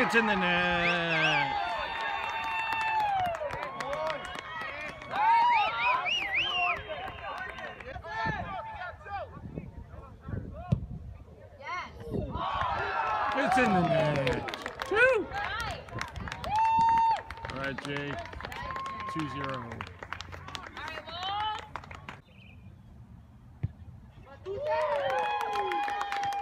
It's in the net. It's in the net. 2. All right, Jake. 2-0.